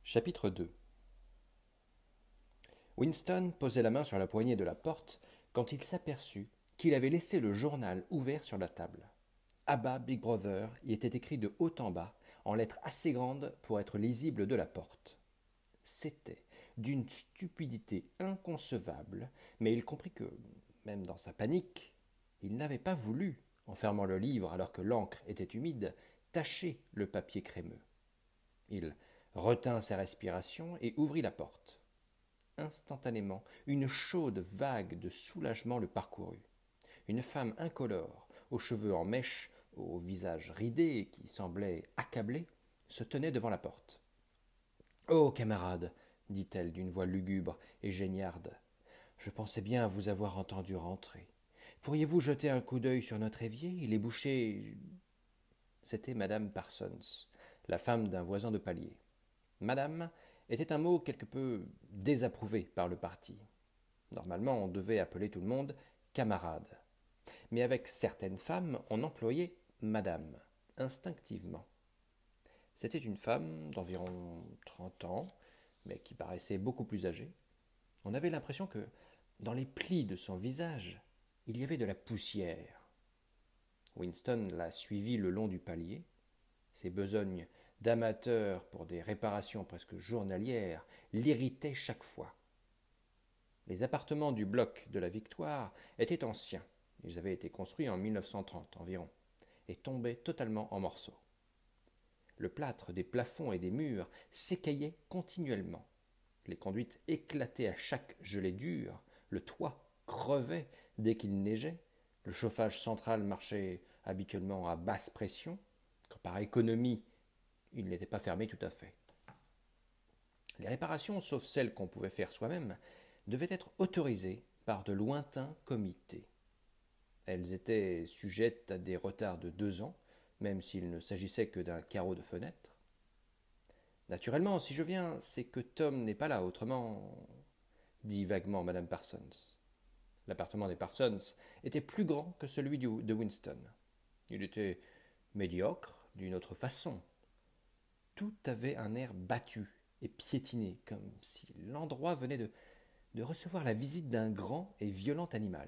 Chapitre 2. Winston posait la main sur la poignée de la porte quand il s'aperçut qu'il avait laissé le journal ouvert sur la table. Abba Big Brother y était écrit de haut en bas, en lettres assez grandes pour être lisibles de la porte. C'était d'une stupidité inconcevable, mais il comprit que, même dans sa panique, il n'avait pas voulu, en fermant le livre alors que l'encre était humide, tacher le papier crémeux. Il retint sa respiration et ouvrit la porte. Instantanément, une chaude vague de soulagement le parcourut. Une femme incolore, aux cheveux en mèche, au visage ridé et qui semblait accablée, se tenait devant la porte. Oh, camarade, dit-elle d'une voix lugubre et geignarde, je pensais bien vous avoir entendu rentrer. Pourriez-vous jeter un coup d'œil sur notre évier? Il est bouché. C'était madame Parsons, la femme d'un voisin de palier. Madame était un mot quelque peu désapprouvé par le parti. Normalement, on devait appeler tout le monde camarade. Mais avec certaines femmes, on employait madame, instinctivement. C'était une femme d'environ 30 ans, mais qui paraissait beaucoup plus âgée. On avait l'impression que, dans les plis de son visage, il y avait de la poussière. Winston la suivit le long du palier. Ses besognes d'amateur pour des réparations presque journalières l'irritaient chaque fois. Les appartements du bloc de la Victoire étaient anciens. Ils avaient été construits en 1930 environ et tombaient totalement en morceaux. Le plâtre des plafonds et des murs s'écaillait continuellement. Les conduites éclataient à chaque gelée dure, le toit crevait dès qu'il neigeait, le chauffage central marchait habituellement à basse pression, quand par économie il n'était pas fermé tout à fait. Les réparations, sauf celles qu'on pouvait faire soi-même, devaient être autorisées par de lointains comités. Elles étaient sujettes à des retards de 2 ans, même s'il ne s'agissait que d'un carreau de fenêtre. Naturellement, si je viens, c'est que Tom n'est pas là, autrement, dit vaguement madame Parsons. L'appartement des Parsons était plus grand que celui de Winston. Il était médiocre d'une autre façon. Tout avait un air battu et piétiné, comme si l'endroit venait de recevoir la visite d'un grand et violent animal.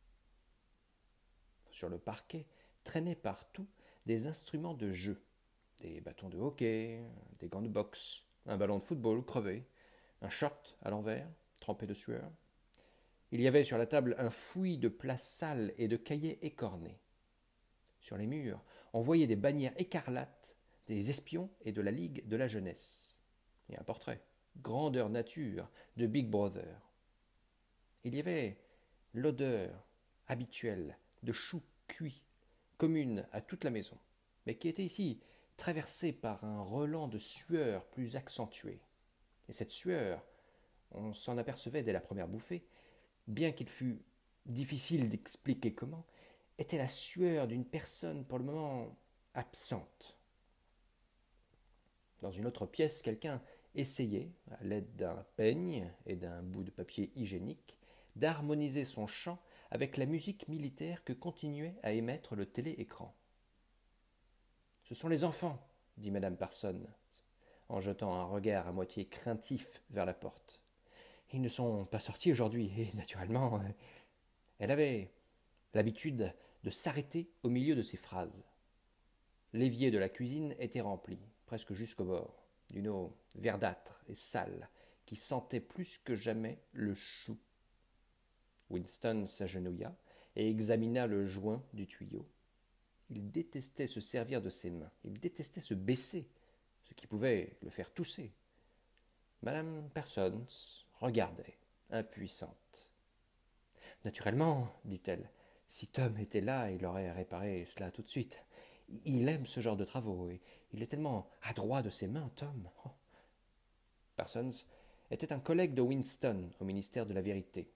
Sur le parquet traînaient partout des instruments de jeu, des bâtons de hockey, des gants de boxe, un ballon de football crevé, un short à l'envers, trempé de sueur. Il y avait sur la table un fouillis de plats sales et de cahiers écornés. Sur les murs, on voyait des bannières écarlates, des espions et de la Ligue de la jeunesse. Et un portrait, grandeur nature, de Big Brother. Il y avait l'odeur habituelle de choux cuits, commune à toute la maison, mais qui était ici traversée par un relent de sueur plus accentué. Et cette sueur, on s'en apercevait dès la première bouffée, bien qu'il fût difficile d'expliquer comment, était la sueur d'une personne pour le moment absente. Dans une autre pièce, quelqu'un essayait, à l'aide d'un peigne et d'un bout de papier hygiénique, d'harmoniser son chant avec la musique militaire que continuait à émettre le télé-écran. Ce sont les enfants, dit madame Parsons, en jetant un regard à moitié craintif vers la porte. Ils ne sont pas sortis aujourd'hui, et naturellement, elle avait l'habitude de s'arrêter au milieu de ses phrases. L'évier de la cuisine était rempli, presque jusqu'au bord, d'une eau verdâtre et sale qui sentait plus que jamais le chou. Winston s'agenouilla et examina le joint du tuyau. Il détestait se servir de ses mains, il détestait se baisser, ce qui pouvait le faire tousser. Madame Parsons regardait, impuissante. Naturellement, dit-elle, si Tom était là, il aurait réparé cela tout de suite. Il aime ce genre de travaux, et il est tellement adroit de ses mains, Tom. Oh. Parsons était un collègue de Winston au ministère de la Vérité.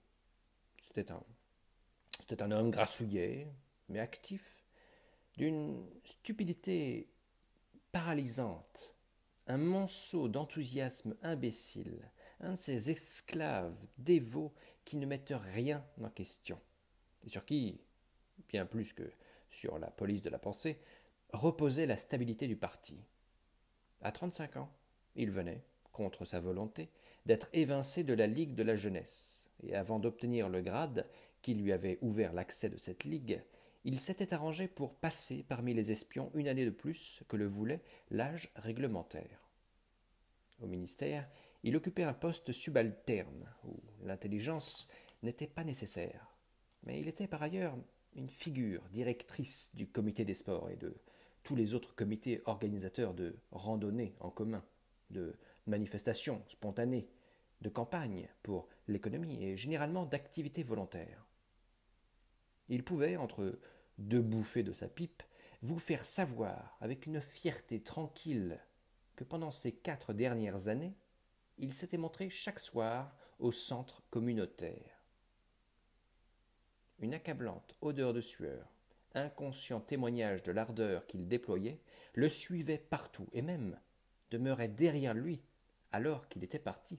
C'était un homme grassouillet, mais actif, d'une stupidité paralysante, un monceau d'enthousiasme imbécile, un de ces esclaves dévots qui ne mettent rien en question, et sur qui, bien plus que sur la police de la pensée, reposait la stabilité du parti. À 35 ans, il venait, contre sa volonté, d'être évincé de la Ligue de la jeunesse, et avant d'obtenir le grade qui lui avait ouvert l'accès de cette ligue, il s'était arrangé pour passer parmi les espions une année de plus que le voulait l'âge réglementaire. Au ministère, il occupait un poste subalterne, où l'intelligence n'était pas nécessaire, mais il était par ailleurs une figure directrice du comité des sports et de tous les autres comités organisateurs de randonnées en commun, de manifestations spontanées, de campagnes pour l'économie et généralement d'activités volontaires. Il pouvait, entre deux bouffées de sa pipe, vous faire savoir avec une fierté tranquille que pendant ces 4 dernières années, il s'était montré chaque soir au centre communautaire. Une accablante odeur de sueur, inconscient témoignage de l'ardeur qu'il déployait, le suivait partout et même demeurait derrière lui alors qu'il était parti.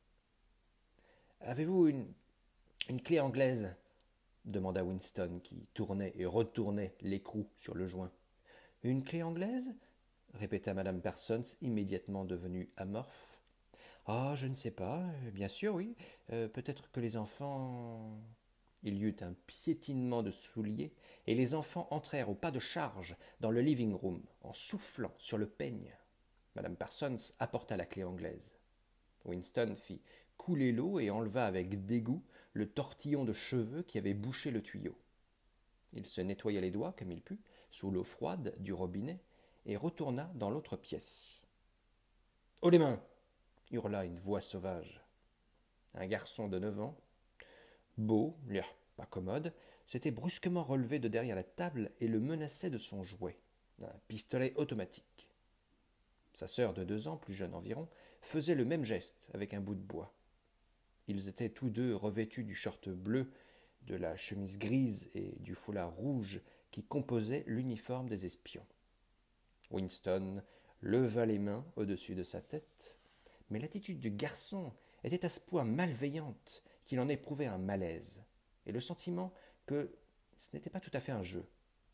Avez-vous une clé anglaise demanda Winston, qui tournait et retournait l'écrou sur le joint. Une clé anglaise répéta madame Parsons, immédiatement devenue amorphe. Ah, je ne sais pas, bien sûr, oui. Peut-être que les enfants. Il y eut un piétinement de souliers, et les enfants entrèrent au pas de charge dans le living-room, en soufflant sur le peigne. Madame Parsons apporta la clé anglaise. Winston fit couler l'eau et enleva avec dégoût le tortillon de cheveux qui avait bouché le tuyau. Il se nettoya les doigts comme il put, sous l'eau froide du robinet, et retourna dans l'autre pièce. « Haut les mains !» hurla une voix sauvage. Un garçon de 9 ans, beau, l'air pas commode, s'était brusquement relevé de derrière la table et le menaçait de son jouet, un pistolet automatique. Sa sœur de 2 ans, plus jeune environ, faisait le même geste avec un bout de bois. Ils étaient tous deux revêtus du short bleu, de la chemise grise et du foulard rouge qui composaient l'uniforme des espions. Winston leva les mains au-dessus de sa tête, mais l'attitude du garçon était à ce point malveillante qu'il en éprouvait un malaise, et le sentiment que ce n'était pas tout à fait un jeu.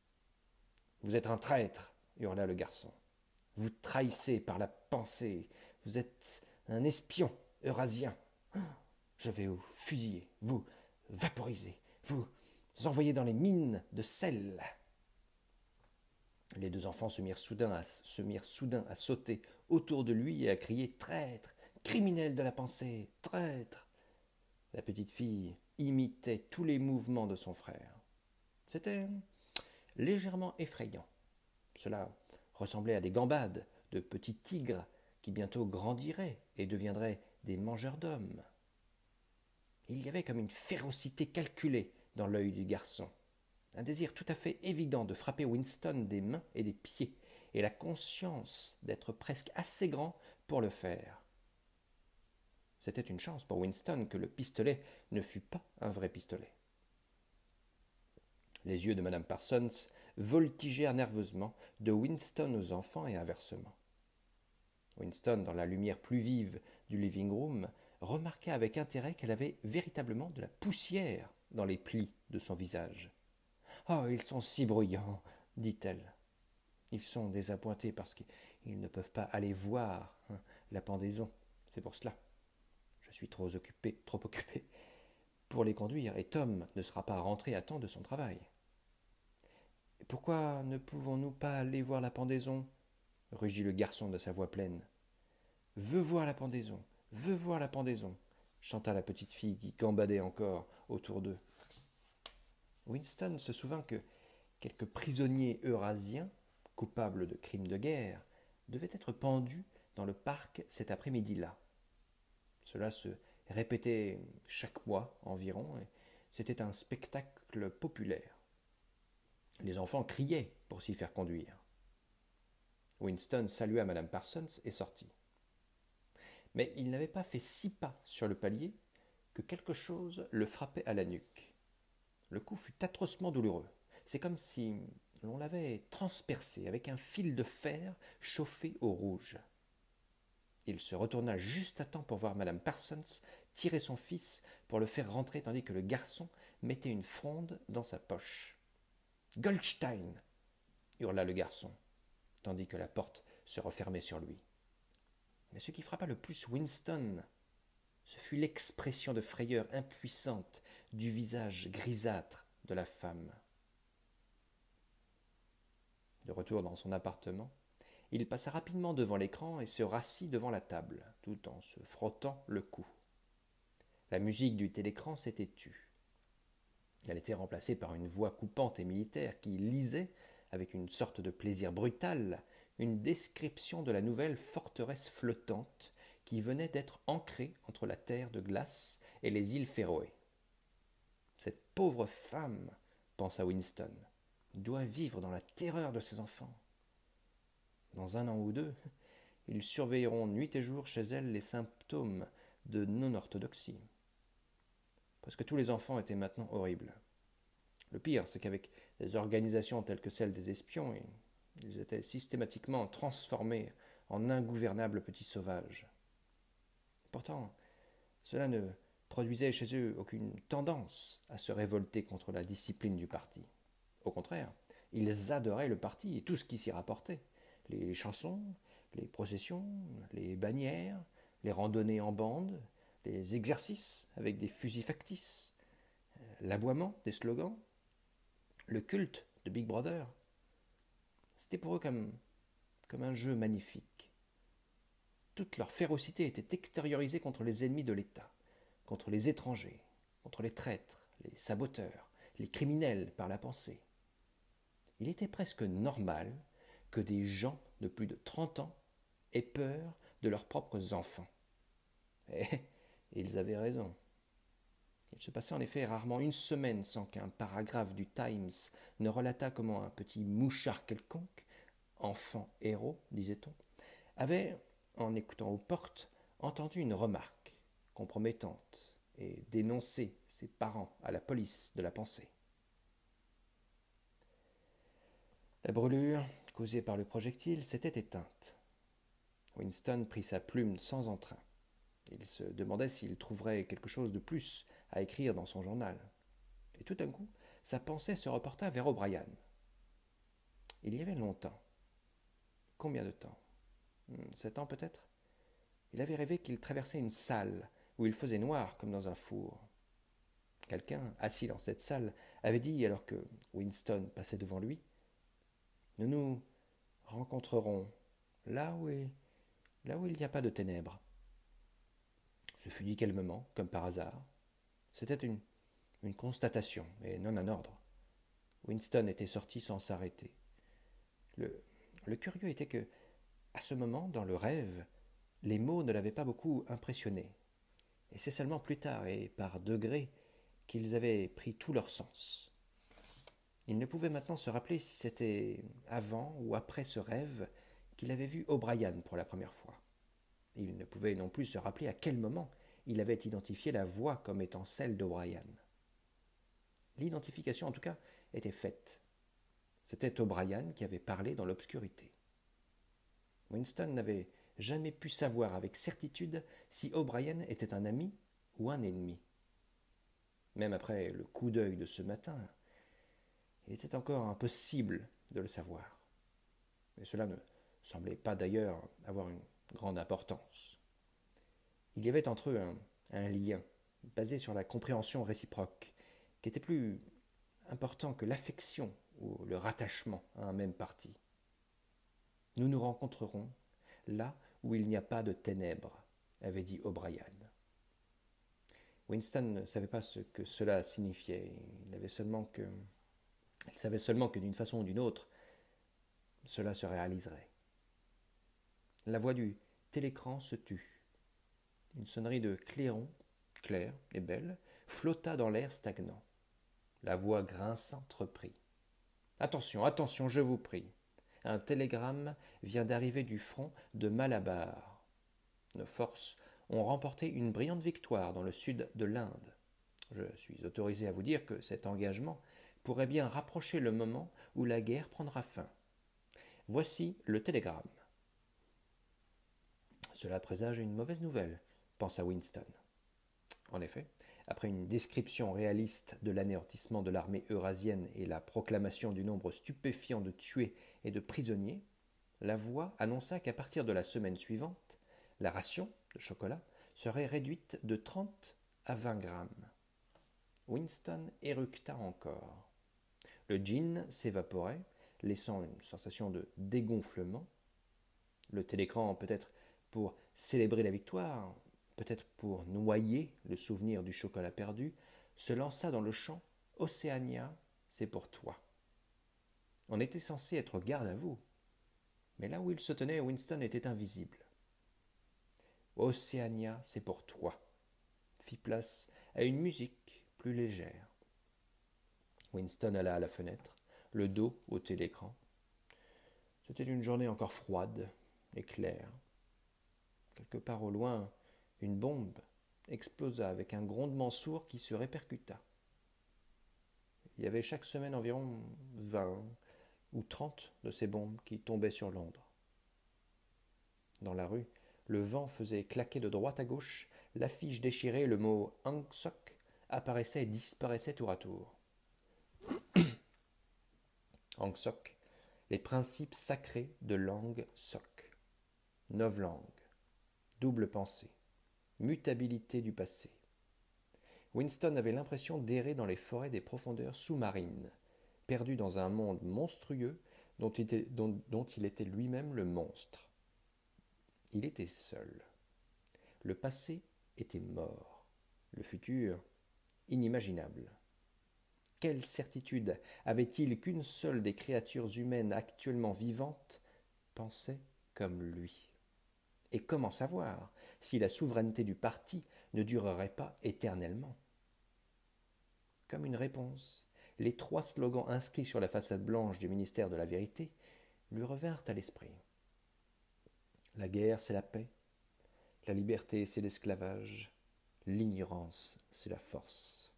« Vous êtes un traître !» hurla le garçon. « Vous trahissez par la pensée. Vous êtes un espion eurasien. Je vais vous fusiller, vous vaporiser, vous envoyer dans les mines de sel. » Les 2 enfants se mirent soudain à sauter autour de lui et à crier « Traître ! Criminel de la pensée ! Traître !» La petite fille imitait tous les mouvements de son frère. C'était légèrement effrayant. Cela ressemblait à des gambades de petits tigres qui bientôt grandiraient et deviendraient des mangeurs d'hommes. Il y avait comme une férocité calculée dans l'œil du garçon, un désir tout à fait évident de frapper Winston des mains et des pieds, et la conscience d'être presque assez grand pour le faire. C'était une chance pour Winston que le pistolet ne fût pas un vrai pistolet. Les yeux de madame Parsons voltigèrent nerveusement de Winston aux enfants et inversement. Winston, dans la lumière plus vive du living-room, remarqua avec intérêt qu'elle avait véritablement de la poussière dans les plis de son visage. « Oh, ils sont si bruyants !» dit-elle. « Ils sont désappointés parce qu'ils ne peuvent pas aller voir la pendaison. C'est pour cela. Je suis trop occupé pour les conduire, et Tom ne sera pas rentré à temps de son travail. »« Pourquoi ne pouvons-nous pas aller voir la pendaison ?» rugit le garçon de sa voix pleine. « Veux voir la pendaison, veux voir la pendaison !» chanta la petite fille qui gambadait encore autour d'eux. Winston se souvint que quelques prisonniers eurasiens, coupables de crimes de guerre, devaient être pendus dans le parc cet après-midi-là. Cela se répétait chaque mois environ, et c'était un spectacle populaire. Les enfants criaient pour s'y faire conduire. Winston salua madame Parsons et sortit. Mais il n'avait pas fait 6 pas sur le palier que quelque chose le frappait à la nuque. Le coup fut atrocement douloureux. C'est comme si l'on l'avait transpercé avec un fil de fer chauffé au rouge. Il se retourna juste à temps pour voir madame Parsons tirer son fils pour le faire rentrer tandis que le garçon mettait une fronde dans sa poche. « Goldstein !» hurla le garçon, tandis que la porte se refermait sur lui. Mais ce qui frappa le plus Winston, ce fut l'expression de frayeur impuissante du visage grisâtre de la femme. De retour dans son appartement, il passa rapidement devant l'écran et se rassit devant la table, tout en se frottant le cou. La musique du télécran s'était tue. Elle était remplacée par une voix coupante et militaire qui lisait, avec une sorte de plaisir brutal, une description de la nouvelle forteresse flottante qui venait d'être ancrée entre la terre de glace et les îles Féroé. Cette pauvre femme, pensa Winston, doit vivre dans la terreur de ses enfants. Dans 1 an ou 2, ils surveilleront nuit et jour chez elle les symptômes de non-orthodoxie. Presque tous les enfants étaient maintenant horribles. Le pire, c'est qu'avec des organisations telles que celle des espions, ils étaient systématiquement transformés en ingouvernables petits sauvages. Pourtant, cela ne produisait chez eux aucune tendance à se révolter contre la discipline du parti. Au contraire, ils adoraient le parti et tout ce qui s'y rapportait. Les chansons, les processions, les bannières, les randonnées en bande, les exercices avec des fusils factices, l'aboiement des slogans, le culte de Big Brother. C'était pour eux comme un jeu magnifique. Toute leur férocité était extériorisée contre les ennemis de l'État, contre les étrangers, contre les traîtres, les saboteurs, les criminels par la pensée. Il était presque normal que des gens de plus de 30 ans aient peur de leurs propres enfants. Et ils avaient raison. Il se passait en effet rarement une semaine sans qu'un paragraphe du Times ne relatât comment un petit mouchard quelconque, enfant héros, disait-on, avait, en écoutant aux portes, entendu une remarque compromettante et dénoncé ses parents à la police de la pensée. La brûlure, causée par le projectile, s'était éteinte. Winston prit sa plume sans entrain. Il se demandait s'il trouverait quelque chose de plus à écrire dans son journal. Et tout d'un coup, sa pensée se reporta vers O'Brien. Il y avait longtemps. Combien de temps 7 ans peut-être. Il avait rêvé qu'il traversait une salle où il faisait noir comme dans un four. Quelqu'un, assis dans cette salle, avait dit, alors que Winston passait devant lui, « Nous nous rencontrerons là où il n'y a pas de ténèbres. » Ce fut dit calmement, comme par hasard. C'était une constatation, et non un ordre. Winston était sorti sans s'arrêter. Le curieux était que, à ce moment, dans le rêve, les mots ne l'avaient pas beaucoup impressionné. Et c'est seulement plus tard, et par degrés, qu'ils avaient pris tout leur sens. Il ne pouvait maintenant se rappeler si c'était avant ou après ce rêve qu'il avait vu O'Brien pour la première fois. Il ne pouvait non plus se rappeler à quel moment il avait identifié la voix comme étant celle d'O'Brien. L'identification, en tout cas, était faite. C'était O'Brien qui avait parlé dans l'obscurité. Winston n'avait jamais pu savoir avec certitude si O'Brien était un ami ou un ennemi. Même après le coup d'œil de ce matin, il était encore impossible de le savoir. Mais cela ne semblait pas d'ailleurs avoir une grande importance. Il y avait entre eux un lien basé sur la compréhension réciproque qui était plus important que l'affection ou le rattachement à un même parti. Nous nous rencontrerons là où il n'y a pas de ténèbres, avait dit O'Brien. Winston ne savait pas ce que cela signifiait. Il savait seulement que d'une façon ou d'une autre, cela se réaliserait. La voix du télécran se tut. Une sonnerie de clairon, claire et belle, flotta dans l'air stagnant. La voix grinçante reprit. « Attention, attention, je vous prie. Un télégramme vient d'arriver du front de Malabar. Nos forces ont remporté une brillante victoire dans le sud de l'Inde. Je suis autorisé à vous dire que cet engagement pourrait bien rapprocher le moment où la guerre prendra fin. Voici le télégramme. » Cela présage une mauvaise nouvelle, pensa Winston. En effet, après une description réaliste de l'anéantissement de l'armée eurasienne et la proclamation du nombre stupéfiant de tués et de prisonniers, la voix annonça qu'à partir de la semaine suivante, La ration de chocolat serait réduite de 30 à 20 grammes. Winston éructa encore. Le gin s'évaporait, laissant une sensation de dégonflement. Le télécran, peut-être pour célébrer la victoire, peut-être pour noyer le souvenir du chocolat perdu, se lança dans le chant « Océania, c'est pour toi ». On était censé être garde à vous, mais là où il se tenait, Winston était invisible. « Océania, c'est pour toi » fit place à une musique plus légère. Winston alla à la fenêtre, le dos au télécran. C'était une journée encore froide et claire. Quelque part au loin, une bombe explosa avec un grondement sourd qui se répercuta. Il y avait chaque semaine environ 20 ou 30 de ces bombes qui tombaient sur Londres. Dans la rue, le vent faisait claquer de droite à gauche, l'affiche déchirée, le mot « Ang Sok » apparaissait et disparaissait tour à tour. Ang Sok, les principes sacrés de Lang Sok. Novlangue, double pensée, mutabilité du passé. Winston avait l'impression d'errer dans les forêts des profondeurs sous-marines, perdu dans un monde monstrueux dont il était lui-même le monstre. Il était seul. Le passé était mort, le futur inimaginable. Quelle certitude avait-il qu'une seule des créatures humaines actuellement vivantes pensait comme lui? Et comment savoir si la souveraineté du parti ne durerait pas éternellement? Comme une réponse, les 3 slogans inscrits sur la façade blanche du ministère de la Vérité lui revinrent à l'esprit. La guerre, c'est la paix. La liberté, c'est l'esclavage. L'ignorance, c'est la force.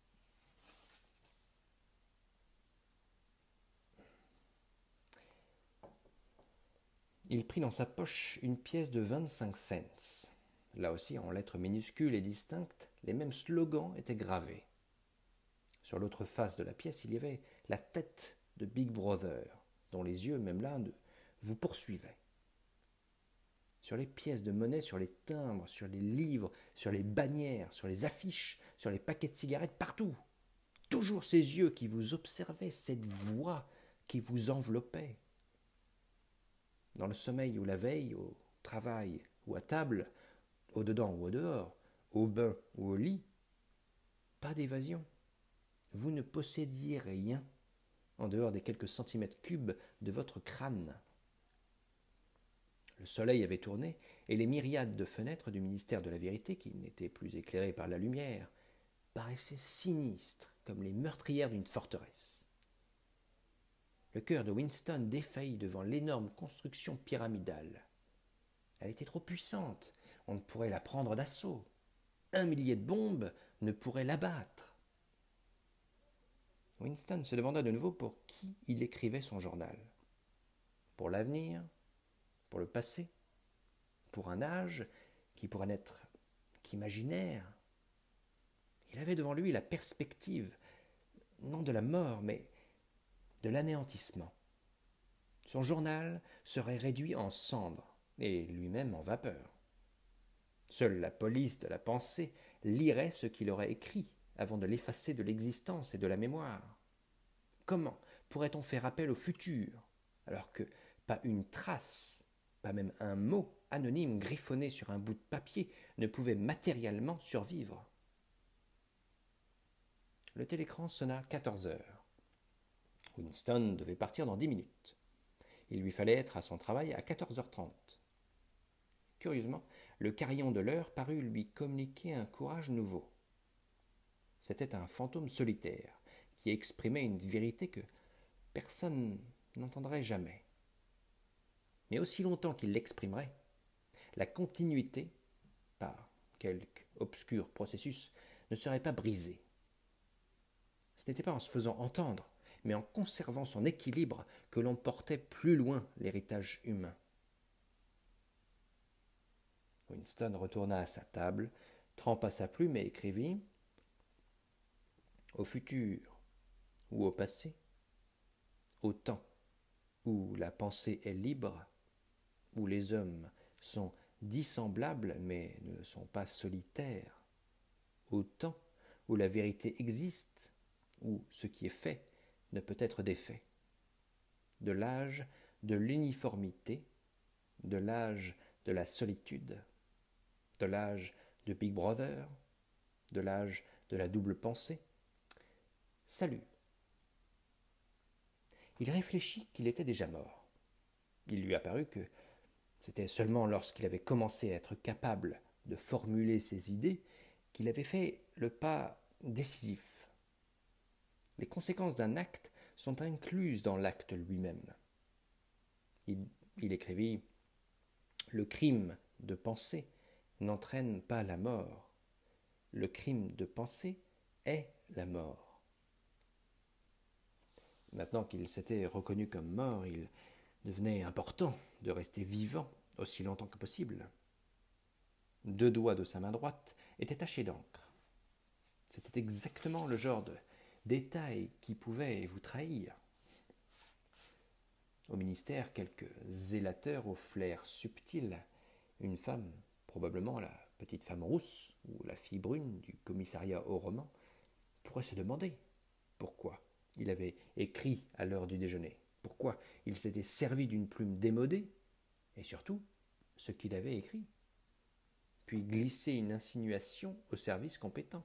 Il prit dans sa poche une pièce de 25 cents. Là aussi, en lettres minuscules et distinctes, les mêmes slogans étaient gravés. Sur l'autre face de la pièce, il y avait la tête de Big Brother, dont les yeux, même là, vous poursuivaient. Sur les pièces de monnaie, sur les timbres, sur les livres, sur les bannières, sur les affiches, sur les paquets de cigarettes, partout. Toujours ces yeux qui vous observaient, cette voix qui vous enveloppait. Dans le sommeil ou la veille, au travail ou à table, au dedans ou au dehors, au bain ou au lit, pas d'évasion. Vous ne possédiez rien en dehors des quelques centimètres cubes de votre crâne. Le soleil avait tourné et les myriades de fenêtres du ministère de la Vérité, qui n'étaient plus éclairées par la lumière, paraissaient sinistres comme les meurtrières d'une forteresse. Le cœur de Winston défaillit devant l'énorme construction pyramidale. Elle était trop puissante, on ne pourrait la prendre d'assaut. 1 millier de bombes ne pourrait l'abattre. Winston se demanda de nouveau pour qui il écrivait son journal. Pour l'avenir, pour le passé, pour un âge qui pourrait n'être qu'imaginaire. Il avait devant lui la perspective, non de la mort, mais de l'anéantissement. Son journal serait réduit en cendres, et lui-même en vapeur. Seule la police de la pensée lirait ce qu'il aurait écrit avant de l'effacer de l'existence et de la mémoire. Comment pourrait-on faire appel au futur, alors que pas une trace, pas même un mot anonyme griffonné sur un bout de papier ne pouvait matériellement survivre? Le télécran sonna 14 heures. Winston devait partir dans 10 minutes. Il lui fallait être à son travail à 14h30. Curieusement, le carillon de l'heure parut lui communiquer un courage nouveau. C'était un fantôme solitaire qui exprimait une vérité que personne n'entendrait jamais. Mais aussi longtemps qu'il l'exprimerait, la continuité, par quelque obscur processus, ne serait pas brisée. Ce n'était pas en se faisant entendre, mais en conservant son équilibre que l'on portait plus loin l'héritage humain. Winston retourna à sa table, trempa sa plume et écrivit « Au futur ou au passé, au temps où la pensée est libre, où les hommes sont dissemblables mais ne sont pas solitaires, au temps où la vérité existe, où ce qui est fait ne peut être défait, de l'âge de l'uniformité, de l'âge de la solitude, de l'âge de Big Brother, de l'âge de la double pensée. Salut. Il réfléchit qu'il était déjà mort. Il lui apparut que c'était seulement lorsqu'il avait commencé à être capable de formuler ses idées qu'il avait fait le pas décisif. Les conséquences d'un acte sont incluses dans l'acte lui-même. Il écrivit « Le crime de penser n'entraîne pas la mort. Le crime de penser est la mort. » Maintenant qu'il s'était reconnu comme mort, il devenait important de rester vivant aussi longtemps que possible. 2 doigts de sa main droite étaient tachés d'encre. C'était exactement le genre de détail qui pouvait vous trahir. Au ministère, quelques zélateurs au flair subtil, une femme, probablement la petite femme rousse ou la fille brune du commissariat au roman, pourrait se demander pourquoi il avait écrit à l'heure du déjeuner, pourquoi il s'était servi d'une plume démodée, et surtout ce qu'il avait écrit, puis glisser une insinuation au service compétent.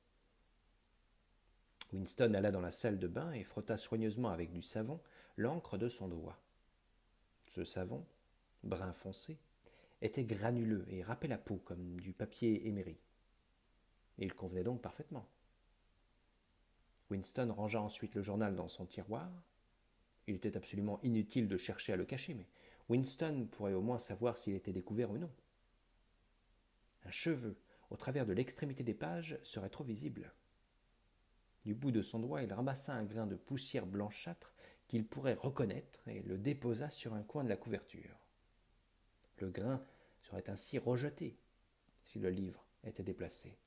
Winston alla dans la salle de bain et frotta soigneusement avec du savon l'encre de son doigt. Ce savon, brun foncé, était granuleux et râpait la peau comme du papier émeri. Il convenait donc parfaitement. Winston rangea ensuite le journal dans son tiroir. Il était absolument inutile de chercher à le cacher, mais Winston pourrait au moins savoir s'il était découvert ou non. Un cheveu, au travers de l'extrémité des pages, serait trop visible. Du bout de son doigt, il ramassa un grain de poussière blanchâtre qu'il pourrait reconnaître et le déposa sur un coin de la couverture. Le grain serait ainsi rejeté si le livre était déplacé.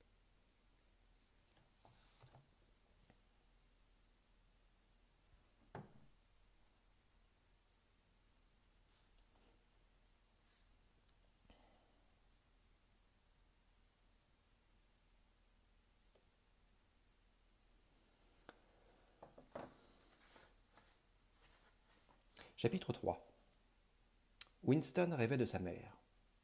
Chapitre 3. Winston rêvait de sa mère.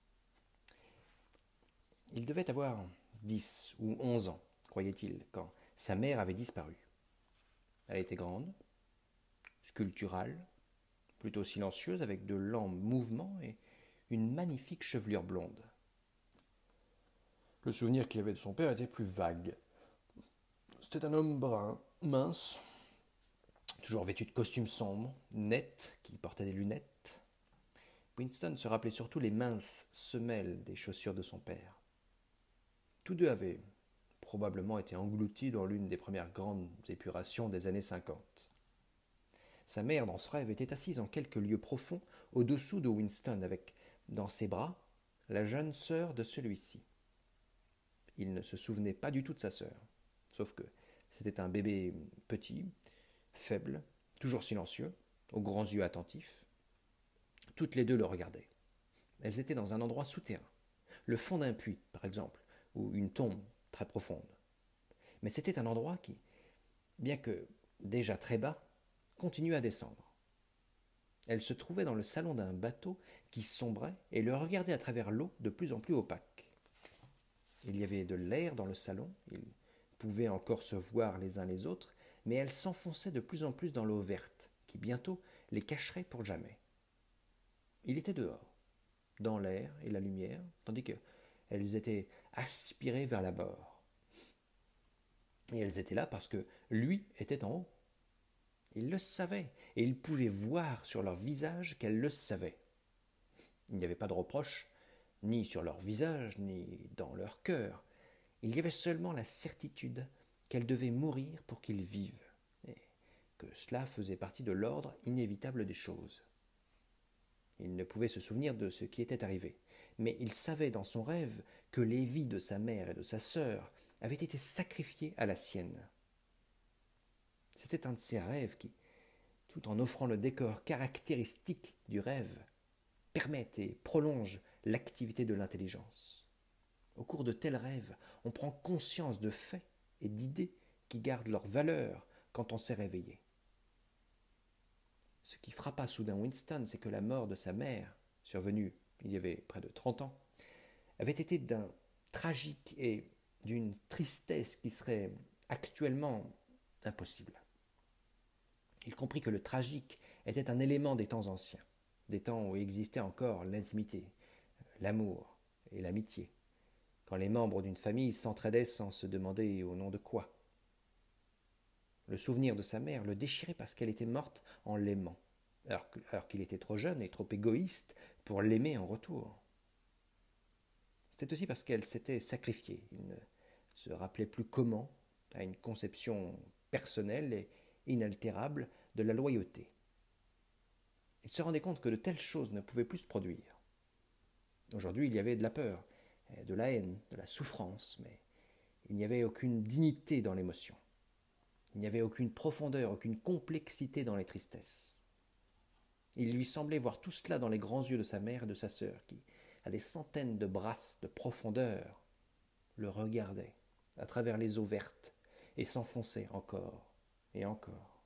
Il devait avoir 10 ou 11 ans, croyait-il, quand sa mère avait disparu. Elle était grande, sculpturale, plutôt silencieuse, avec de lents mouvements et une magnifique chevelure blonde. Le souvenir qu'il avait de son père était plus vague. C'était un homme brun, mince, toujours vêtu de costume sombre, net, qui portait des lunettes. Winston se rappelait surtout les minces semelles des chaussures de son père. Tous deux avaient probablement été engloutis dans l'une des premières grandes épurations des années 50. Sa mère, dans ce rêve, était assise en quelque lieu profond, au-dessous de Winston, avec, dans ses bras, la jeune sœur de celui-ci. Il ne se souvenait pas du tout de sa sœur, sauf que c'était un bébé petit, faible, toujours silencieux, aux grands yeux attentifs. Toutes les deux le regardaient. Elles étaient dans un endroit souterrain, le fond d'un puits, par exemple, ou une tombe très profonde. Mais c'était un endroit qui, bien que déjà très bas, continuait à descendre. Elle se trouvait dans le salon d'un bateau qui sombrait et le regardait à travers l'eau de plus en plus opaque. Il y avait de l'air dans le salon, ils pouvaient encore se voir les uns les autres, mais elles s'enfonçaient de plus en plus dans l'eau verte, qui bientôt les cacherait pour jamais. Il était dehors, dans l'air et la lumière, tandis qu'elles étaient aspirées vers la mort. Et elles étaient là parce que lui était en haut. Il le savait, et il pouvait voir sur leur visage qu'elles le savaient. Il n'y avait pas de reproche, ni sur leur visage, ni dans leur cœur. Il y avait seulement la certitude qu'elles devaient mourir pour qu'ils vivent, et que cela faisait partie de l'ordre inévitable des choses. Il ne pouvait se souvenir de ce qui était arrivé, mais il savait dans son rêve que les vies de sa mère et de sa sœur avaient été sacrifiées à la sienne. C'était un de ces rêves qui, tout en offrant le décor caractéristique du rêve, permettent et prolongent l'activité de l'intelligence. Au cours de tels rêves, on prend conscience de faits et d'idées qui gardent leur valeur quand on s'est réveillé. Ce qui frappa soudain Winston, c'est que la mort de sa mère, survenue il y avait près de 30 ans, avait été d'un tragique et d'une tristesse qui serait actuellement impossible. Il comprit que le tragique était un élément des temps anciens, des temps où existait encore l'intimité, l'amour et l'amitié, quand les membres d'une famille s'entraidaient sans se demander au nom de quoi. Le souvenir de sa mère le déchirait parce qu'elle était morte en l'aimant, alors qu'il était trop jeune et trop égoïste pour l'aimer en retour. C'était aussi parce qu'elle s'était sacrifiée. Il ne se rappelait plus comment, à une conception personnelle et inaltérable de la loyauté. Il se rendait compte que de telles choses ne pouvaient plus se produire. Aujourd'hui, il y avait de la peur, de la haine, de la souffrance, mais il n'y avait aucune dignité dans l'émotion. Il n'y avait aucune profondeur, aucune complexité dans les tristesses. Il lui semblait voir tout cela dans les grands yeux de sa mère et de sa sœur, qui, à des centaines de brasses de profondeur, le regardaient à travers les eaux vertes et s'enfonçaient encore et encore.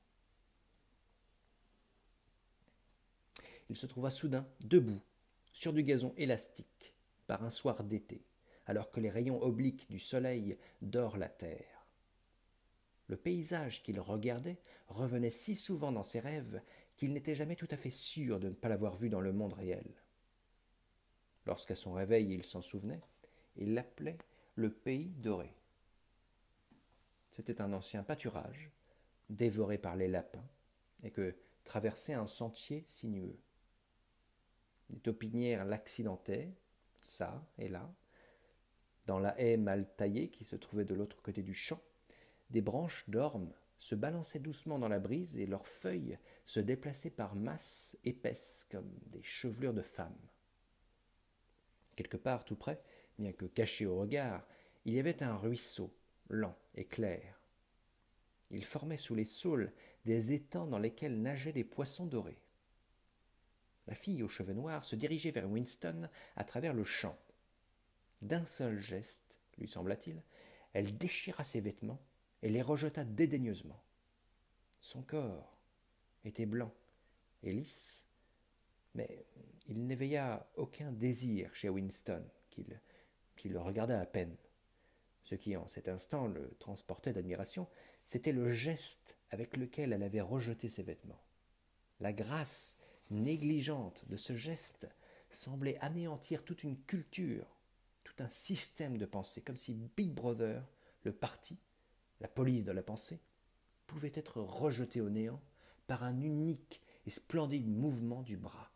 Il se trouva soudain debout sur du gazon élastique par un soir d'été, alors que les rayons obliques du soleil dorent la terre. Le paysage qu'il regardait revenait si souvent dans ses rêves qu'il n'était jamais tout à fait sûr de ne pas l'avoir vu dans le monde réel. Lorsqu'à son réveil il s'en souvenait, il l'appelait le pays doré. C'était un ancien pâturage, dévoré par les lapins, et que traversait un sentier sinueux. Des taupinières l'accidentaient, çà et là. Dans la haie mal taillée qui se trouvait de l'autre côté du champ, des branches d'orme se balançaient doucement dans la brise et leurs feuilles se déplaçaient par masses épaisses comme des chevelures de femmes. Quelque part tout près, bien que caché au regard, il y avait un ruisseau, lent et clair. Il formait sous les saules des étangs dans lesquels nageaient des poissons dorés. La fille aux cheveux noirs se dirigeait vers Winston à travers le champ. D'un seul geste, lui sembla-t-il, elle déchira ses vêtements et les rejeta dédaigneusement. Son corps était blanc et lisse, mais il n'éveilla aucun désir chez Winston, qui le regarda à peine. Ce qui, en cet instant, le transportait d'admiration, c'était le geste avec lequel elle avait rejeté ses vêtements. La grâce négligente de ce geste semblait anéantir toute une culture, tout un système de pensée, comme si Big Brother, le parti, la police de la pensée, pouvait être rejeté au néant par un unique et splendide mouvement du bras.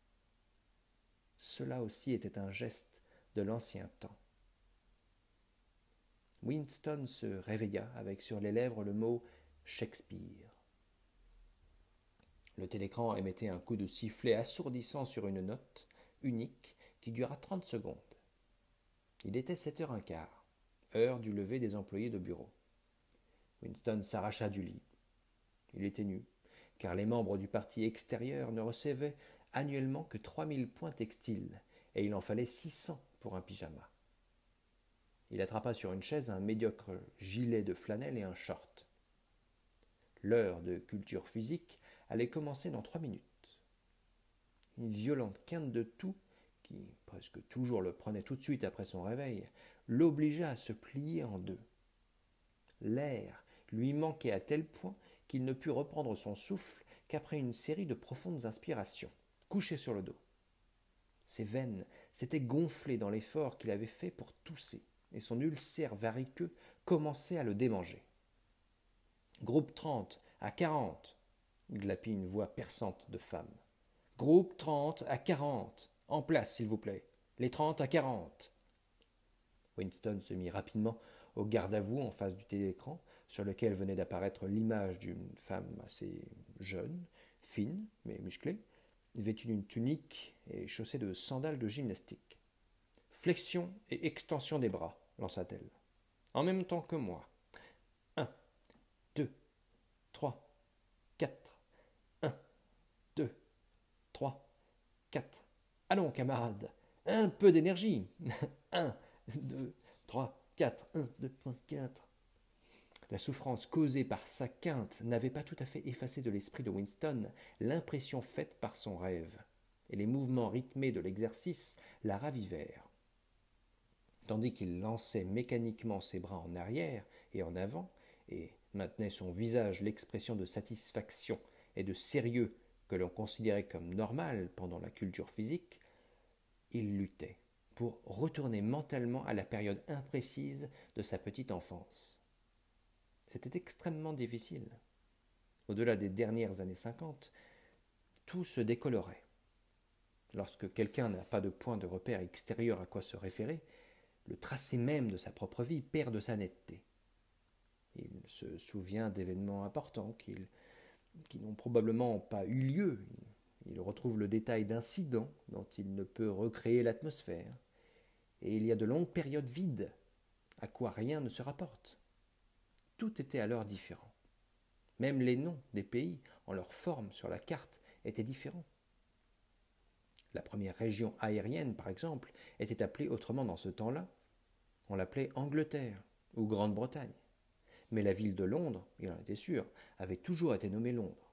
Cela aussi était un geste de l'ancien temps. Winston se réveilla avec sur les lèvres le mot Shakespeare. Le télécran émettait un coup de sifflet assourdissant sur une note unique qui dura 30 secondes. Il était 7h15, heure du lever des employés de bureau. Winston s'arracha du lit. Il était nu, car les membres du parti extérieur ne recevaient annuellement que 3000 points textiles, et il en fallait 600 pour un pyjama. Il attrapa sur une chaise un médiocre gilet de flanelle et un short. L'heure de culture physique allait commencer dans 3 minutes. Une violente quinte de toux, qui presque toujours le prenait tout de suite après son réveil, l'obligea à se plier en deux. L'air lui manquait à tel point qu'il ne put reprendre son souffle qu'après une série de profondes inspirations, couché sur le dos. Ses veines s'étaient gonflées dans l'effort qu'il avait fait pour tousser, et son ulcère variqueux commençait à le démanger. « Groupe 30 à 40 !» glapit une voix perçante de femme. « Groupe 30 à 40 ! En place, s'il vous plaît. Les 30 à 40 !» Winston se mit rapidement au garde-à-vous en face du télécran, sur lequel venait d'apparaître l'image d'une femme assez jeune, fine, mais musclée, vêtue d'une tunique et chaussée de sandales de gymnastique. « Flexion et extension des bras », lança-t-elle. « En même temps que moi. 1, 2, 3, 4. 1, 2, 3, 4. Allons, camarades, Un peu d'énergie. 1, 2, 3, 4. 1, 2, 3, 4. La souffrance causée par sa quinte n'avait pas tout à fait effacé de l'esprit de Winston l'impression faite par son rêve, et les mouvements rythmés de l'exercice la ravivèrent. Tandis qu'il lançait mécaniquement ses bras en arrière et en avant, et maintenait son visage l'expression de satisfaction et de sérieux que l'on considérait comme normale pendant la culture physique, il luttait pour retourner mentalement à la période imprécise de sa petite enfance. C'était extrêmement difficile. Au-delà des dernières années 50, tout se décolorait. Lorsque quelqu'un n'a pas de point de repère extérieur à quoi se référer, le tracé même de sa propre vie perd de sa netteté. Il se souvient d'événements importants qui n'ont probablement pas eu lieu. Il retrouve le détail d'incidents dont il ne peut recréer l'atmosphère. Et il y a de longues périodes vides, à quoi rien ne se rapporte. Tout était alors différent. Même les noms des pays, en leur forme sur la carte, étaient différents. La première région aérienne, par exemple, était appelée autrement dans ce temps-là. On l'appelait Angleterre ou Grande-Bretagne. Mais la ville de Londres, il en était sûr, avait toujours été nommée Londres.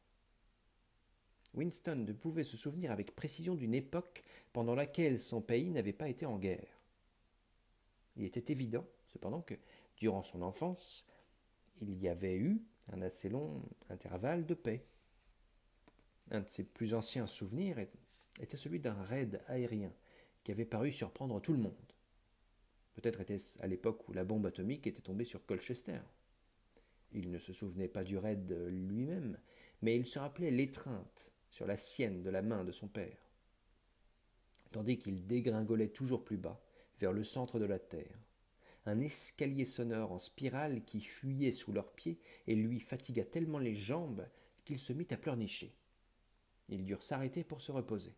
Winston ne pouvait se souvenir avec précision d'une époque pendant laquelle son pays n'avait pas été en guerre. Il était évident, cependant, que, durant son enfance, il y avait eu un assez long intervalle de paix. Un de ses plus anciens souvenirs était celui d'un raid aérien qui avait paru surprendre tout le monde. Peut-être était-ce à l'époque où la bombe atomique était tombée sur Colchester. Il ne se souvenait pas du raid lui-même, mais il se rappelait l'étreinte sur la sienne de la main de son père, tandis qu'il dégringolait toujours plus bas, vers le centre de la terre. Un escalier sonore en spirale qui fuyait sous leurs pieds et lui fatigua tellement les jambes qu'il se mit à pleurnicher. Ils durent s'arrêter pour se reposer.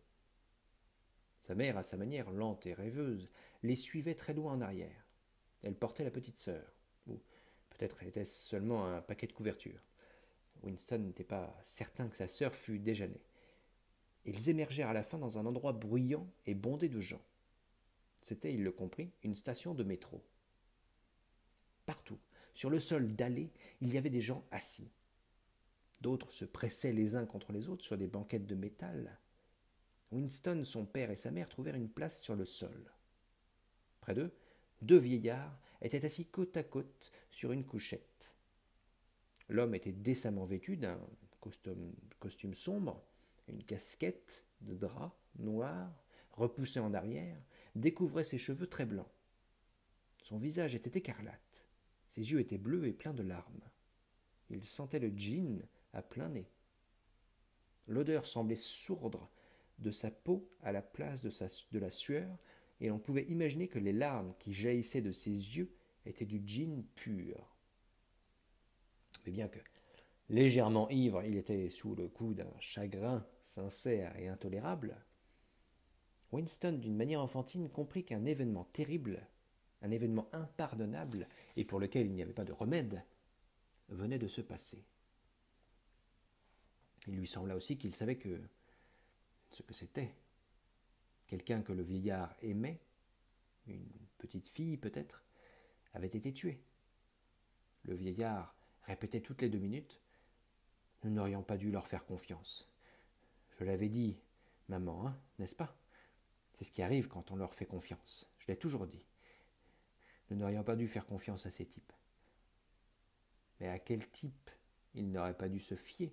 Sa mère, à sa manière lente et rêveuse, les suivait très loin en arrière. Elle portait la petite sœur, ou peut-être était-ce seulement un paquet de couvertures. Winston n'était pas certain que sa sœur fût déjà née. Ils émergèrent à la fin dans un endroit bruyant et bondé de gens. C'était, il le comprit, une station de métro. Partout, sur le sol dallé, il y avait des gens assis. D'autres se pressaient les uns contre les autres sur des banquettes de métal. Winston, son père et sa mère trouvèrent une place sur le sol. Près d'eux, deux vieillards étaient assis côte à côte sur une couchette. L'homme était décemment vêtu d'un costume sombre, une casquette de drap noir, repoussée en arrière, découvrait ses cheveux très blancs. Son visage était écarlate, ses yeux étaient bleus et pleins de larmes. Il sentait le gin à plein nez. L'odeur semblait sourdre de sa peau à la place de la sueur, et l'on pouvait imaginer que les larmes qui jaillissaient de ses yeux étaient du gin pur. Mais bien que légèrement ivre, il était sous le coup d'un chagrin sincère et intolérable. Winston, d'une manière enfantine, comprit qu'un événement terrible, un événement impardonnable, et pour lequel il n'y avait pas de remède, venait de se passer. Il lui sembla aussi qu'il savait ce que c'était. Quelqu'un que le vieillard aimait, une petite fille peut-être, avait été tuée. Le vieillard répétait toutes les 2 minutes « Nous n'aurions pas dû leur faire confiance. Je l'avais dit, maman, hein, n'est-ce pas? C'est ce qui arrive quand on leur fait confiance. Je l'ai toujours dit. Nous n'aurions pas dû faire confiance à ces types. » Mais à quel type il n'aurait pas dû se fier?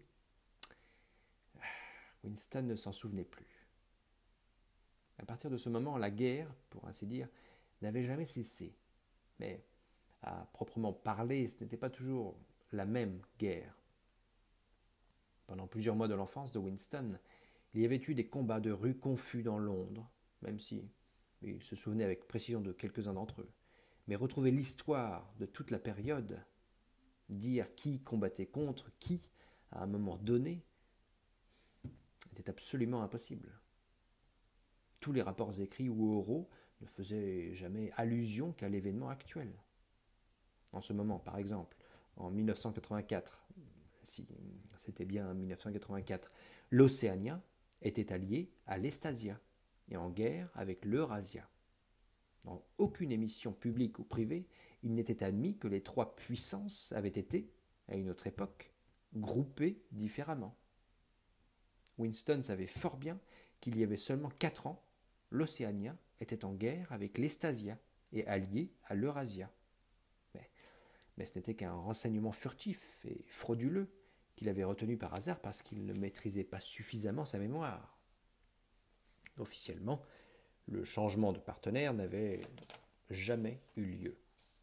Winston ne s'en souvenait plus. À partir de ce moment, la guerre, pour ainsi dire, n'avait jamais cessé. Mais, à proprement parler, ce n'était pas toujours la même guerre. Pendant plusieurs mois de l'enfance de Winston, il y avait eu des combats de rue confus dans Londres, même si il se souvenait avec précision de quelques-uns d'entre eux. Mais retrouver l'histoire de toute la période, dire qui combattait contre qui à un moment donné, était absolument impossible. Tous les rapports écrits ou oraux ne faisaient jamais allusion qu'à l'événement actuel. En ce moment, par exemple, en 1984, si c'était bien 1984, l'Océania était allié à l'Estasia. et en guerre avec l'Eurasia. Dans aucune émission publique ou privée, il n'était admis que les trois puissances avaient été, à une autre époque, groupées différemment. Winston savait fort bien qu'il y avait seulement 4 ans, l'Océania était en guerre avec l'Estasia et alliée à l'Eurasia. Mais ce n'était qu'un renseignement furtif et frauduleux qu'il avait retenu par hasard parce qu'il ne maîtrisait pas suffisamment sa mémoire. Officiellement, le changement de partenaire n'avait jamais eu lieu.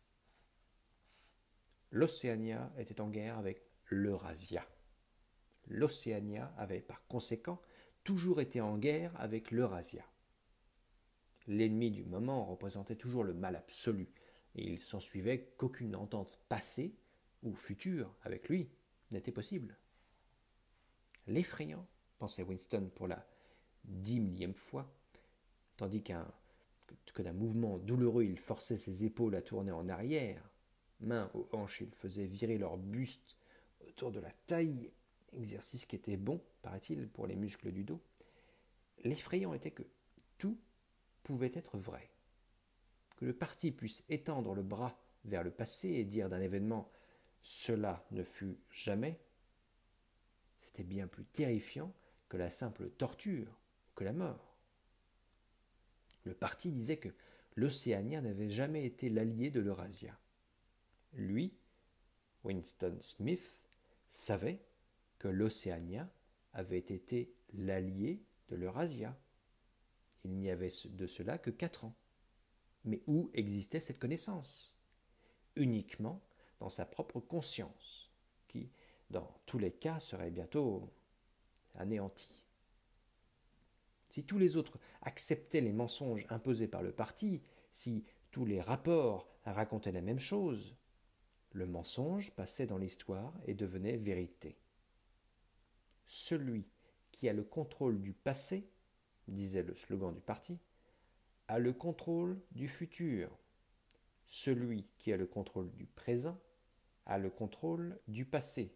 L'Océania était en guerre avec l'Eurasia. L'Océania avait par conséquent toujours été en guerre avec l'Eurasia. L'ennemi du moment représentait toujours le mal absolu, et il s'ensuivait qu'aucune entente passée ou future avec lui n'était possible. L'effrayant, pensait Winston pour la 10 millième fois, tandis que d'un mouvement douloureux il forçait ses épaules à tourner en arrière, mains aux hanches il faisait virer leur buste autour de la taille, exercice qui était bon, paraît-il, pour les muscles du dos. L'effrayant était que tout pouvait être vrai. Que le parti puisse étendre le bras vers le passé et dire d'un événement « cela ne fut jamais », c'était bien plus terrifiant que la simple torture ou que la mort. Le parti disait que l'Océania n'avait jamais été l'allié de l'Eurasia. Lui, Winston Smith, savait que l'Océania avait été l'allié de l'Eurasia. Il n'y avait de cela que 4 ans. Mais où existait cette connaissance? Uniquement dans sa propre conscience, qui, dans tous les cas, serait bientôt anéantie. Si tous les autres acceptaient les mensonges imposés par le parti, si tous les rapports racontaient la même chose, le mensonge passait dans l'histoire et devenait vérité. Celui qui a le contrôle du passé, disait le slogan du parti, a le contrôle du futur. Celui qui a le contrôle du présent a le contrôle du passé.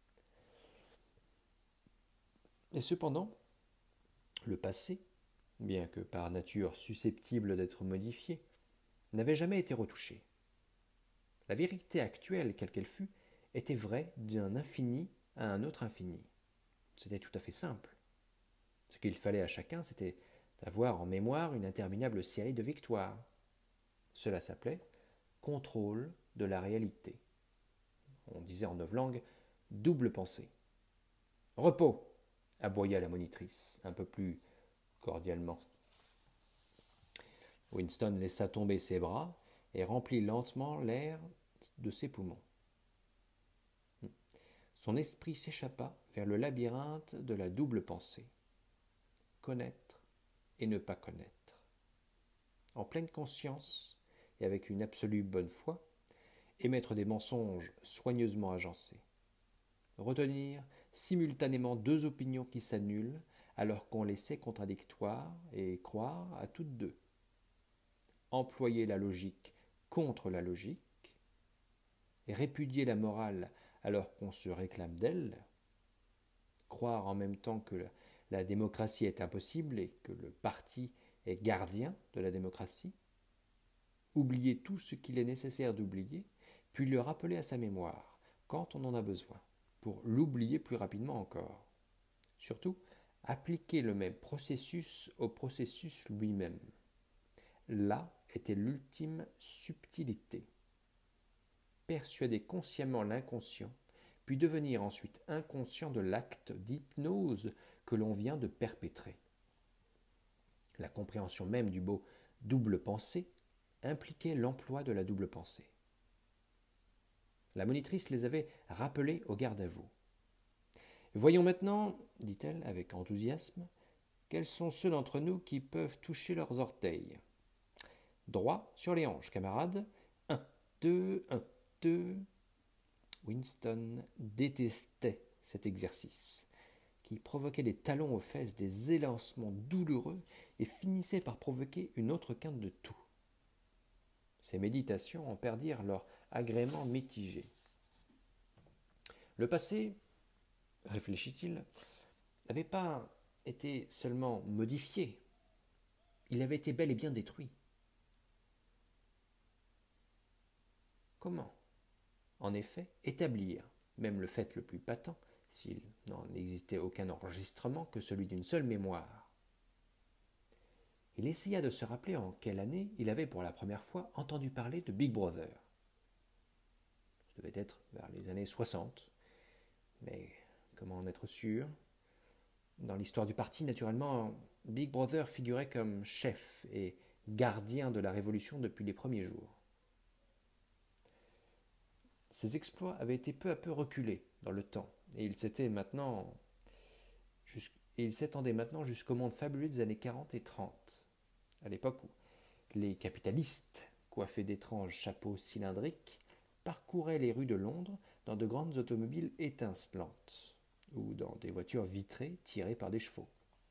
Et cependant, le passé, bien que par nature susceptible d'être modifié, n'avait jamais été retouché. La vérité actuelle, quelle qu'elle fût, était vraie d'un infini à un autre infini. C'était tout à fait simple. Ce qu'il fallait à chacun, c'était d'avoir en mémoire une interminable série de victoires. Cela s'appelait contrôle de la réalité. On disait en novlangue double pensée. Repos, aboya la monitrice, un peu plus cordialement. Winston laissa tomber ses bras et remplit lentement l'air de ses poumons. Son esprit s'échappa vers le labyrinthe de la double pensée. Connaître et ne pas connaître. En pleine conscience et avec une absolue bonne foi, émettre des mensonges soigneusement agencés. Retenir simultanément 2 opinions qui s'annulent alors qu'on les sait contradictoires et croire à toutes 2. Employer la logique contre la logique et répudier la morale alors qu'on se réclame d'elle. Croire en même temps que la démocratie est impossible et que le parti est gardien de la démocratie. Oublier tout ce qu'il est nécessaire d'oublier, puis le rappeler à sa mémoire quand on en a besoin, pour l'oublier plus rapidement encore. Surtout, appliquer le même processus au processus lui-même. Là était l'ultime subtilité. Persuader consciemment l'inconscient, puis devenir ensuite inconscient de l'acte d'hypnose que l'on vient de perpétrer. La compréhension même du mot double pensée impliquait l'emploi de la double pensée. La monitrice les avait rappelés au garde à vous. Voyons maintenant, dit-elle avec enthousiasme, quels sont ceux d'entre nous qui peuvent toucher leurs orteils. Droit sur les hanches, camarades. 1, 2, 1, 2. Winston détestait cet exercice, qui provoquait des talons aux fesses, des élancements douloureux et finissait par provoquer une autre quinte de toux. Ses méditations en perdirent leur agrément mitigé. Le passé, réfléchit-il, n'avait pas été seulement modifié, Il avait été bel et bien détruit. Comment, en effet, établir, même le fait le plus patent, s'il n'en existait aucun enregistrement que celui d'une seule mémoire? Il essaya de se rappeler en quelle année il avait pour la première fois entendu parler de Big Brother. Ça devait être vers les années 60, mais comment en être sûr? Dans l'histoire du parti, naturellement, Big Brother figurait comme chef et gardien de la révolution depuis les premiers jours. Ses exploits avaient été peu à peu reculés dans le temps, et il s'étendait maintenant jusqu'au monde fabuleux des années 40 et 30, à l'époque où les capitalistes, coiffés d'étranges chapeaux cylindriques, parcouraient les rues de Londres dans de grandes automobiles étincelantes, ou dans des voitures vitrées tirées par des chevaux.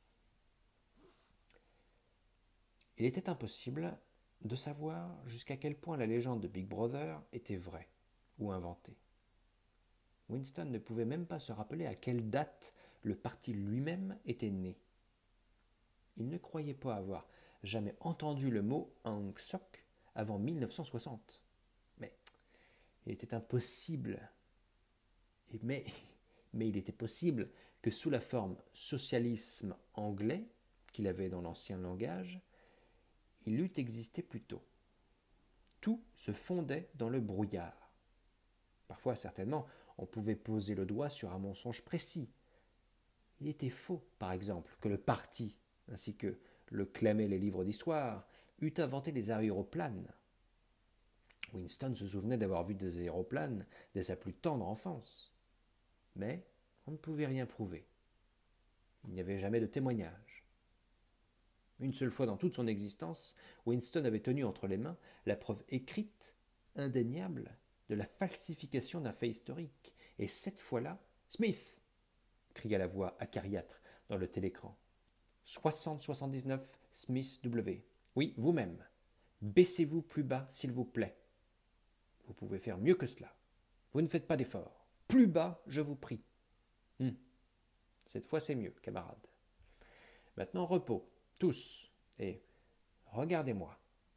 Il était impossible de savoir jusqu'à quel point la légende de Big Brother était vraie ou inventée. Winston ne pouvait même pas se rappeler à quelle date le parti lui-même était né. Il ne croyait pas avoir jamais entendu le mot Ang Sok avant 1960. Mais il était impossible. Mais il était possible que sous la forme socialisme anglais qu'il avait dans l'ancien langage, il eût existé plus tôt. Tout se fondait dans le brouillard. Parfois, certainement, on pouvait poser le doigt sur un mensonge précis. Il était faux, par exemple, que le parti, ainsi que le clamaient les livres d'histoire, eût inventé les aéroplanes. Winston se souvenait d'avoir vu des aéroplanes dès sa plus tendre enfance. Mais on ne pouvait rien prouver. Il n'y avait jamais de témoignage. Une seule fois dans toute son existence, Winston avait tenu entre les mains la preuve écrite, indéniable, de la falsification d'un fait historique. Et cette fois-là, Smith cria la voix acariâtre dans le télécran. 6079 Smith W. Oui, vous-même. Baissez-vous plus bas, s'il vous plaît. Vous pouvez faire mieux que cela. Vous ne faites pas d'effort. Plus bas, je vous prie. Cette fois, c'est mieux, camarade. Maintenant, repos, tous, et regardez-moi.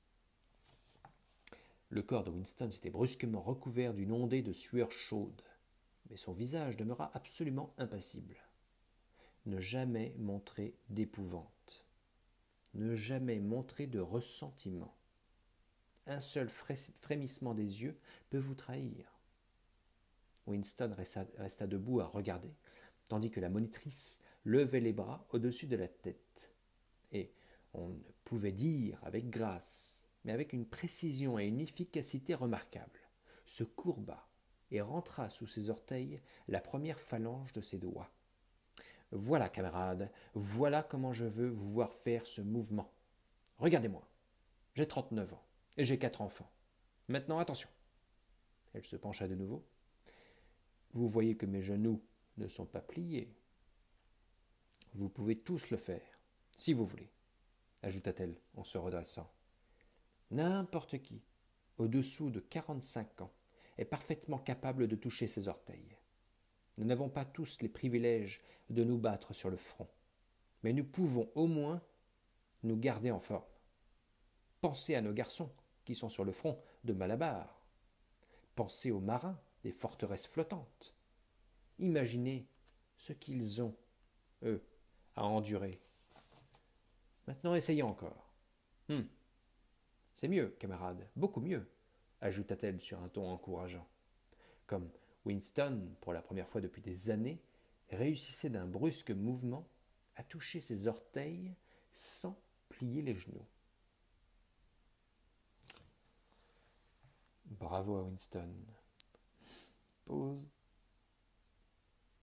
Le corps de Winston s'était brusquement recouvert d'une ondée de sueur chaude, mais son visage demeura absolument impassible. Ne jamais montrer d'épouvante. Ne jamais montrer de ressentiment. Un seul frémissement des yeux peut vous trahir. Winston resta debout à regarder, tandis que la monitrice levait les bras au-dessus de la tête. Et on ne pouvait dire avec grâce, mais avec une précision et une efficacité remarquables, se courba et rentra sous ses orteils la première phalange de ses doigts. Voilà, camarade, voilà comment je veux vous voir faire ce mouvement. Regardez-moi, j'ai 39 ans et j'ai 4 enfants. Maintenant, attention. Elle se pencha de nouveau. Vous voyez que mes genoux ne sont pas pliés. Vous pouvez tous le faire, si vous voulez, ajouta-t-elle en se redressant. N'importe qui, au-dessous de 45 ans, est parfaitement capable de toucher ses orteils. Nous n'avons pas tous les privilèges de nous battre sur le front, mais nous pouvons au moins nous garder en forme. Pensez à nos garçons qui sont sur le front de Malabar. Pensez aux marins des forteresses flottantes. Imaginez ce qu'ils ont, eux, à endurer. Maintenant, essayez encore. C'est mieux, camarade, beaucoup mieux, ajouta-t-elle sur un ton encourageant. Comme Winston, pour la première fois depuis des années, réussissait d'un brusque mouvement à toucher ses orteils sans plier les genoux. Bravo à Winston. Pause.